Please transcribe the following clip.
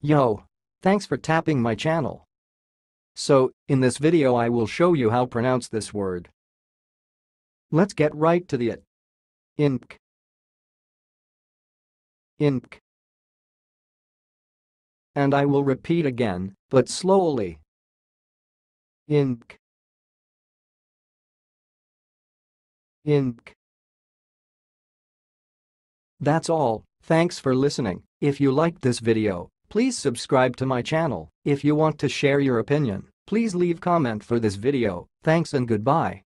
Yo! Thanks for tapping my channel. So, in this video I will show you how to pronounce this word. Let's get right to it. Inc. Inc. And I will repeat again, but slowly. Inc. Inc. That's all, thanks for listening. If you liked this video, please subscribe to my channel. If you want to share your opinion, please leave comment for this video. Thanks and goodbye.